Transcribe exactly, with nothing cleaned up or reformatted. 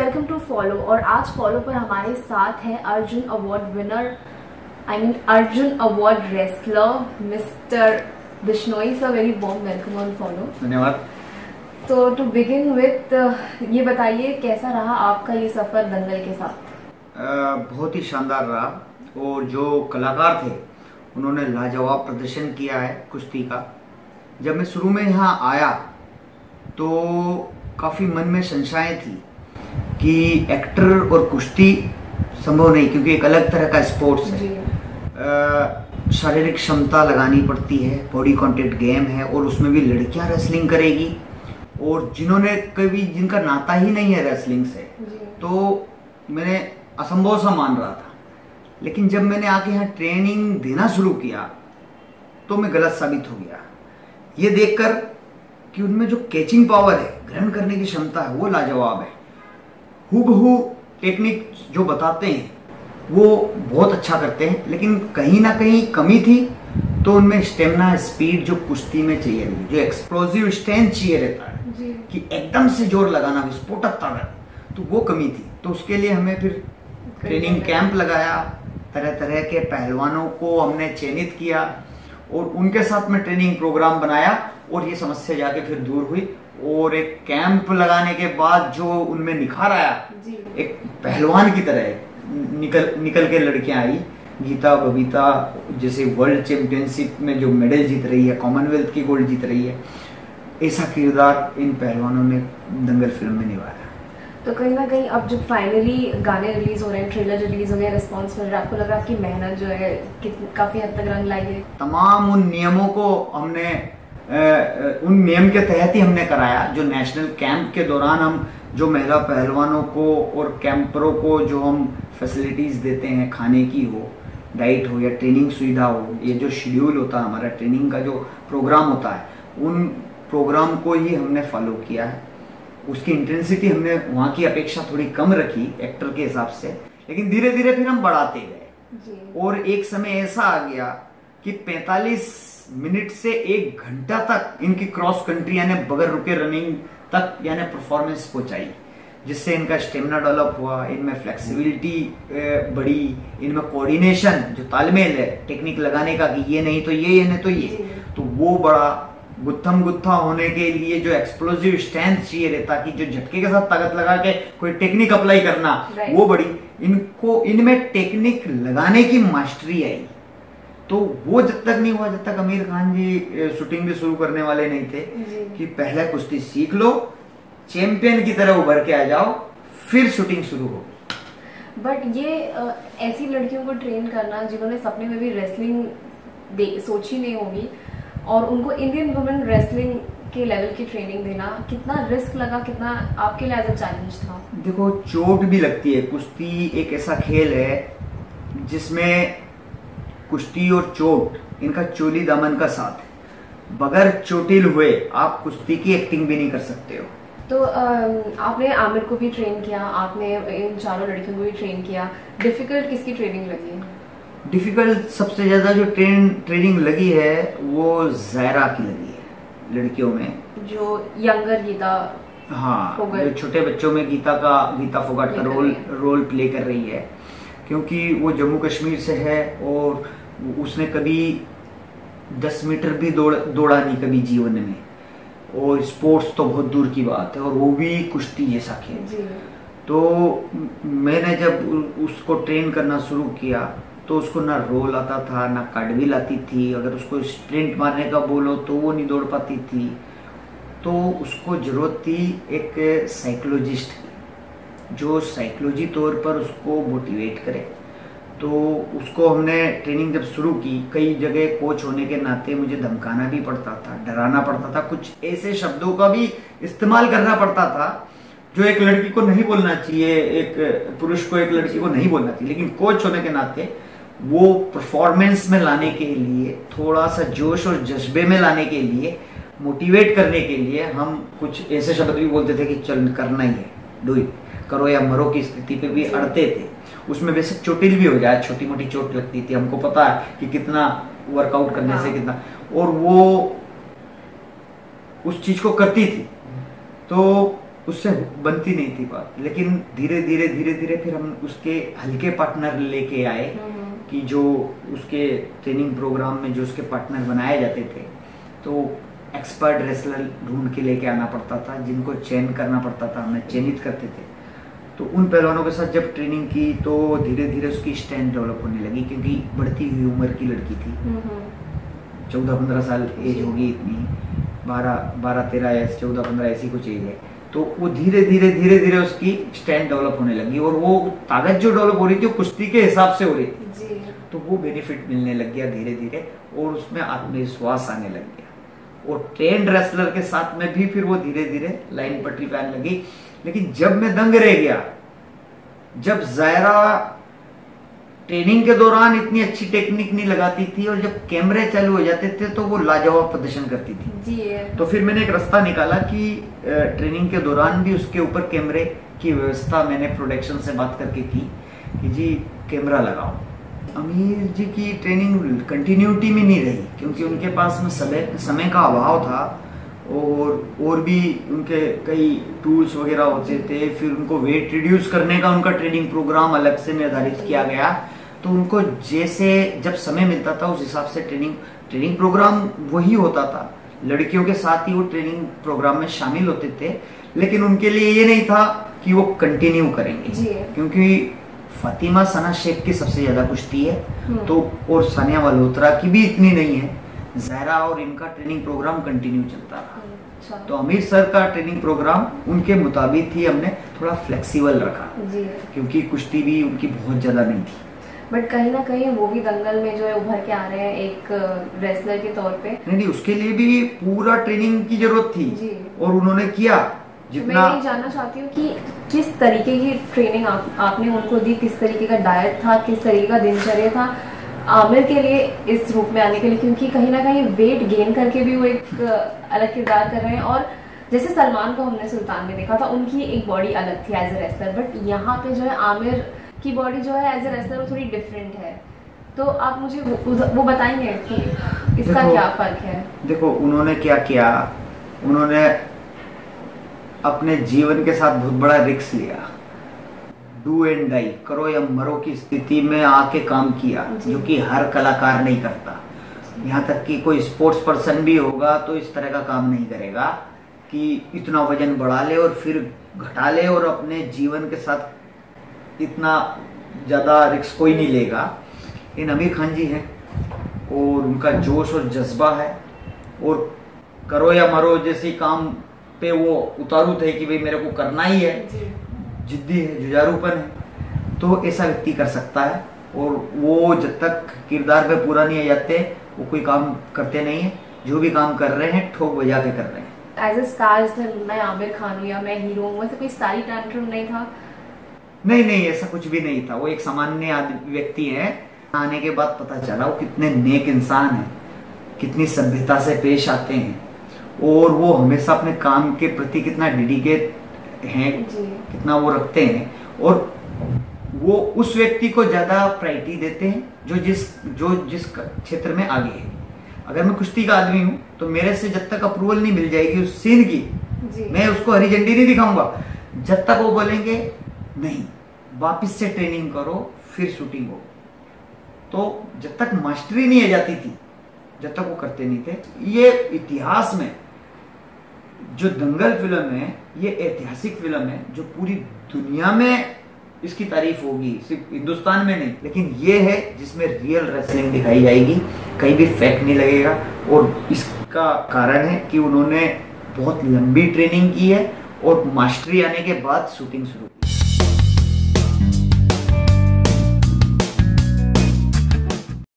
Welcome to follow. और आज follow पर हमारे साथ है Arjun award winner, I mean Arjun award wrestler mister Bishnoi sir. Very warm welcome on follow. धन्यवाद। तो टू बिगिन विथ, ये बताइए कैसा रहा आपका ये सफर दंगल के साथ? uh, बहुत ही शानदार रहा और जो कलाकार थे उन्होंने लाजवाब प्रदर्शन किया है कुश्ती का। जब मैं शुरू में यहाँ आया तो काफ़ी मन में संशय थी कि एक्टर और कुश्ती संभव नहीं, क्योंकि एक अलग तरह का स्पोर्ट्स है। शारीरिक क्षमता लगानी पड़ती है, बॉडी कॉन्टेक्ट गेम है और उसमें भी लड़कियां रेसलिंग करेगी और जिन्होंने कभी जिनका नाता ही नहीं है रेसलिंग से, तो मैंने असंभव सा मान रहा था। लेकिन जब मैंने आके यहाँ ट्रेनिंग देना शुरू किया तो मैं गलत साबित हो गया। ये देखकर कि उनमें जो कैचिंग पावर है, ग्रहण करने की क्षमता है, वो लाजवाब है। हूबहू टेक्निक जो बताते हैं वो बहुत अच्छा करते हैं, लेकिन कहीं ना कहीं कमी थी। तो उनमें स्टेमिना, स्पीड जो कुश्ती में चाहिए, जो एक्सप्लोसिव स्ट्रेंथ चाहिए रहता है कि एकदम से जोर लगाना, विस्फोटक ताकत, तो वो कमी थी। तो उसके लिए हमें फिर ट्रेनिंग कैंप लगाया, तरह तरह के पहलवानों को हमने चयनित किया और उनके साथ में ट्रेनिंग प्रोग्राम बनाया और ये समस्या जाके फिर दूर हुई। और एक कैंप लगाने के बाद जो उनमें निखार आया, एक पहलवान की तरह निकल निकल के लड़कियां आई। गीता, बबीता जैसे वर्ल्ड चैंपियनशिप में जो मेडल जीत रही है, कॉमनवेल्थ की गोल्ड जीत रही है, ऐसा किरदार इन पहलवानों ने दंगल फिल्म में निभाया। तो कहीं ना कहीं अब जब फाइनली गाने रिलीज हो रहे हैं, ट्रेलर रिलीज हो गया, रिस्पॉन्स मिल रहा है, आपको लग रहा है कि मेहनत जो है काफी हद तक रंग लाई है? तमाम उन नियमों को हमने उन नियम के तहत ही हमने कराया। जो नेशनल कैंप के दौरान हम जो महिला पहलवानों को और कैंपरों को जो हम फैसिलिटीज देते हैं, खाने की हो, डाइट हो या ट्रेनिंग सुविधा हो, ये जो शेड्यूल होता है हमारा ट्रेनिंग का, जो प्रोग्राम होता है, उन प्रोग्राम को ही हमने फॉलो किया है। उसकी इंटेंसिटी हमने वहाँ की अपेक्षा थोड़ी कम रखी एक्टर के हिसाब से, लेकिन धीरे धीरे फिर हम बढ़ाते गए। और एक समय ऐसा आ गया कि पैंतालीस मिनट से एक घंटा तक इनकी क्रॉस कंट्री यानी बगैर रुके रनिंग तक यानी परफॉर्मेंस पहुंचाई, जिससे इनका स्टेमिना डेवलप हुआ, इनमें फ्लेक्सिबिलिटी बढ़ी, इनमें कोऑर्डिनेशन जो तालमेल है टेक्निक लगाने का कि ये नहीं तो ये, ये नहीं तो ये, तो वो बड़ा गुत्थम गुत्था होने के लिए जो एक्सप्लोसिव स्ट्रेंथ चाहिए रहता कि जो झटके के साथ ताकत लगा के कोई टेक्निक अप्लाई करना, वो बड़ी इनको इनमें टेक्निक लगाने की मास्टरी आई। तो वो जब तक नहीं हुआ जब तक आमिर खान जी शूटिंग भी शुरू करने वाले नहीं थे कि पहले कुश्ती सीख लो, चैंपियन की तरह उभर के आ जाओ, फिर शूटिंग शुरू हो। बट ये आ, ऐसी लड़कियों को ट्रेन करना जिन्होंने सपने में भी रेसलिंग सोची नहीं होगी और उनको इंडियन वुमेन रेसलिंग के लेवल की ट्रेनिंग देना, कितना रिस्क लगा, कितना आपके लिए एज अ चैलेंज था? देखो, चोट भी लगती है। कुश्ती एक ऐसा खेल है जिसमें कुश्ती और चोट इनका चोली दामन का साथ है। बगैर चोटिल हुए आप कुश्ती की एक्टिंग भी नहीं कर सकते हो। तो आपने आमिर को भी ट्रेन किया, आपने इन चारों लड़कियों को भी ट्रेन किया, डिफिकल्ट किसकी ट्रेनिंग लगी? डिफिकल्ट सबसे ज्यादा जो ट्रेन ट्रेनिंग लगी है वो ज़ायरा की लगी है लड़कियों में, जो यंगर गीता, हाँ, जो छोटे बच्चों में गीता का गीता फोगाट का रोल रोल प्ले कर रही है, क्योंकि वो जम्मू कश्मीर से है और उसने कभी दस मीटर भी दौड़ दौड़ा नहीं कभी जीवन में, और स्पोर्ट्स तो बहुत दूर की बात है, और वो भी कुश्ती जैसा खेल। तो मैंने जब उसको ट्रेन करना शुरू किया तो उसको ना रोल आता था, ना कार्डविल आती थी। अगर उसको स्प्रिंट मारने का बोलो तो वो नहीं दौड़ पाती थी। तो उसको जरूरत थी एक साइकोलॉजिस्ट की, जो साइकोलॉजी तौर पर उसको मोटिवेट करे। तो उसको हमने ट्रेनिंग जब शुरू की, कई जगह कोच होने के नाते मुझे धमकाना भी पड़ता था, डराना पड़ता था, कुछ ऐसे शब्दों का भी इस्तेमाल करना पड़ता था जो एक लड़की को नहीं बोलना चाहिए, एक पुरुष को एक लड़की को नहीं बोलना चाहिए। लेकिन कोच होने के नाते वो परफॉर्मेंस में लाने के लिए, थोड़ा सा जोश और जज्बे में लाने के लिए, मोटिवेट करने के लिए हम कुछ ऐसे शब्द भी बोलते थे कि चल करना ही है, डू इट, करो या मरो की स्थिति पे भी अड़ते थे। उसमें वैसे चोटिल भी हो जाए, छोटी मोटी चोट लगती थी, हमको पता है कि कितना वर्कआउट करने हाँ। से कितना, और वो उस चीज को करती थी। तो उससे बनती नहीं थी बात, लेकिन धीरे धीरे धीरे धीरे फिर हम उसके हल्के पार्टनर लेके आए कि जो उसके ट्रेनिंग प्रोग्राम में जो उसके पार्टनर बनाए जाते थे, तो एक्सपर्ट रेसलर ढूंढ के लेके आना पड़ता था, जिनको चयन करना पड़ता था, हमें चयनित करते थे। तो उन पहलवानों के साथ जब ट्रेनिंग की तो धीरे धीरे उसकी स्ट्रेंथ डेवलप होने लगी, क्योंकि बढ़ती हुई उम्र की लड़की थी, चौदह पंद्रह साल एज होगी, इतनी बारह बारह तेरह या चौदह पंद्रह ऐसी कुछ एज है। तो वो धीरे धीरे धीरे धीरे उसकी स्ट्रेंथ डेवलप होने लगी, और वो ताकत जो डेवलप हो रही थी वो कुश्ती के हिसाब से हो रही थी, तो वो बेनिफिट मिलने लग गया धीरे धीरे, और उसमें आत्मविश्वास आने लग गया। और ट्रेंड रेसलर के साथ में भी फिर वो धीरे धीरे लाइन पटरी पे आने लगी। लेकिन जब मैं दंग रह गया, जब जायरा ट्रेनिंग के दौरान इतनी अच्छी टेक्निक नहीं लगाती थी, और जब कैमरे चालू हो जाते थे तो वो लाजवाब प्रदर्शन करती थी जी। तो फिर मैंने एक रास्ता निकाला कि ट्रेनिंग के दौरान भी उसके ऊपर कैमरे की व्यवस्था मैंने प्रोडक्शन से बात करके की कि जी कैमरा लगाओ। आमिर जी की ट्रेनिंग कंटिन्यूटी में नहीं रही, क्योंकि उनके पास में समय समय का अभाव था, और और भी उनके कई टूल्स वगैरह होते थे। फिर उनको वेट रिड्यूस करने का उनका ट्रेनिंग प्रोग्राम अलग से निर्धारित किया गया, तो उनको जैसे जब समय मिलता था उस हिसाब से ट्रेनिंग ट्रेनिंग प्रोग्राम वही होता था। लड़कियों के साथ ही वो ट्रेनिंग प्रोग्राम में शामिल होते थे, लेकिन उनके लिए ये नहीं था कि वो कंटिन्यू करेंगे, क्योंकि फातिमा सना शेख की सबसे ज्यादा कुश्ती है, तो और सानिया मल्होत्रा की भी इतनी नहीं है, ज़ायरा और इनका ट्रेनिंग प्रोग्राम कंटिन्यू चलता रहा। अच्छा। तो आमिर सर का ट्रेनिंग प्रोग्राम उनके मुताबिक ही हमने थोड़ा फ्लेक्सिबल रखा जी, क्योंकि कुश्ती भी उनकी बहुत ज्यादा नहीं थी। बट कहीं ना कहीं वो भी दंगल में जो है उभर के आ रहे हैं एक रेसलर के तौर पे। नहीं नहीं, उसके लिए भी पूरा ट्रेनिंग की जरूरत थी जी, और उन्होंने किया जितना। मैं ये जानना चाहती हूँ कि किस तरीके की ट्रेनिंग आप, आपने उनको दी, किस तरीके का डाइट था, किस तरीके का दिनचर्या था आमिर के लिए इस रूप में आने के लिए, क्योंकि कहीं ना कहीं वेट गेन करके भी वो एक अलग किरदार कर रहे हैं। और जैसे सलमान को हमने सुल्तान में देखा था, उनकी एक बॉडी अलग थी एज ए रेसलर, बट यहाँ पे जो है आमिर की बॉडी जो है एज ए रेसलर वो थोड़ी डिफरेंट है। तो आप मुझे वो, वो बताएंगे कि इसका क्या फर्क है? देखो उन्होंने क्या किया, उन्होंने अपने जीवन के साथ बहुत बड़ा रिस्क लिया, डू एंड डाई, करो या मरो की स्थिति में आके काम किया, जो कि हर कलाकार नहीं करता। यहाँ तक कि कोई स्पोर्ट्स पर्सन भी होगा तो इस तरह का काम नहीं करेगा कि इतना वजन बढ़ा ले और फिर घटा ले, और अपने जीवन के साथ इतना ज्यादा रिस्क कोई नहीं लेगा। इन आमिर खान जी हैं, और उनका जोश और जज्बा है, और करो या मरो जैसी काम पे वो उतारू थे कि भाई मेरे को करना ही है, जिद्दी है, जुझारूपन है, तो ऐसा व्यक्ति कर सकता है। और वो जब तक किरदार पे पूरा नहीं आ जाते वो कोई काम करते नहीं है, जो भी काम कर रहे हैं ठोक बजा के कर रहे हैं। एज ए स्टार जैसे मैं आमिर खान हूँ या मैं हीरो हूँ, वैसे कोई स्टारी टैंट्रम नहीं था? नहीं नहीं, ऐसा कुछ भी नहीं था। वो एक सामान्य व्यक्ति है। आने के बाद पता चला वो कितने नेक इंसान है, कितनी सभ्यता से पेश आते हैं, और वो हमेशा अपने काम के प्रति कितना डेडिकेट हैं, कितना वो रखते हैं, और वो उस व्यक्ति को ज्यादा प्रायोरिटी देते हैं जो जिस जो जिस क्षेत्र में आगे है। अगर मैं कुश्ती का आदमी हूं तो मेरे से जब तक अप्रूवल नहीं मिल जाएगी उस सीन की, मैं उसको हरी झंडी नहीं दिखाऊंगा जब तक वो बोलेंगे नहीं वापस से ट्रेनिंग करो फिर शूटिंग हो। तो जब तक मास्टरी नहीं आ जाती थी जब तक वो करते नहीं थे। ये इतिहास में जो दंगल फिल्म है ये ऐतिहासिक फिल्म है जो पूरी दुनिया में इसकी तारीफ होगी, सिर्फ हिंदुस्तान में नहीं, लेकिन ये है जिसमें रियल रेसलिंग दिखाई जाएगी, कहीं भी फेक नहीं लगेगा। और इसका कारण है कि उन्होंने बहुत लंबी ट्रेनिंग की है और मास्टरी आने के बाद शूटिंग शुरू की।